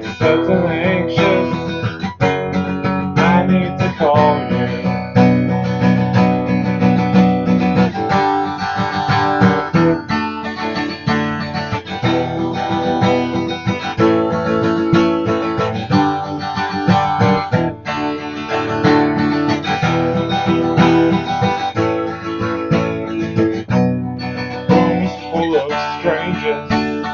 certainly anxious. I need to call you. Rooms full of strangers.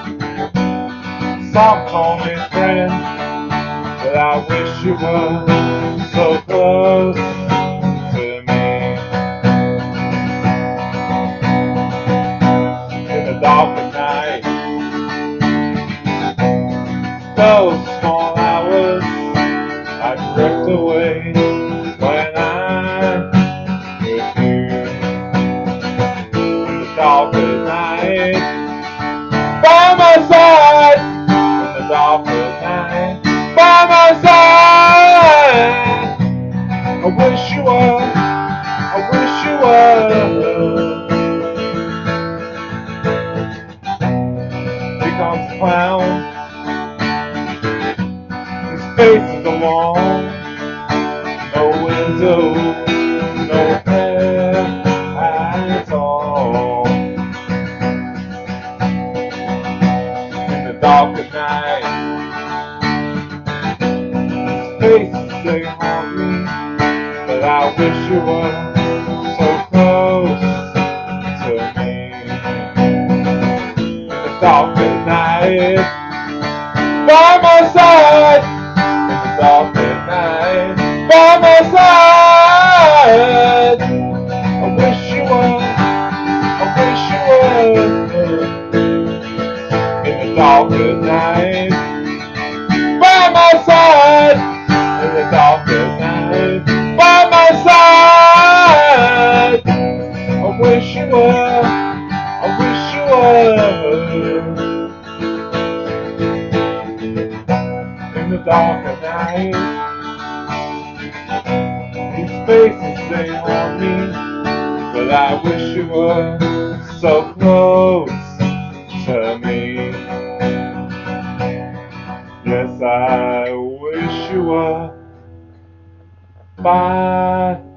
Some call me friend, but I wish you were so close to me. In the dark of night, those small hours, I drift away when I'm with you. In the dark of night, by my side. In the dark of night, by my side. I wish you were, I wish you were. Here comes the clown. His face is alone. No window, no hair at all. In the dark of night, faces they haunt me, but I wish you were so close to me. In the dark of night, by my side. In the dark of night, by my side. I wish you were, I wish you were. In the dark of night, by my side. In the dark of night, by my side. I wish you were, I wish you were. In the dark of night, these faces they haunt me, but I wish you were so close to me. Yes, I wish you were. Bye.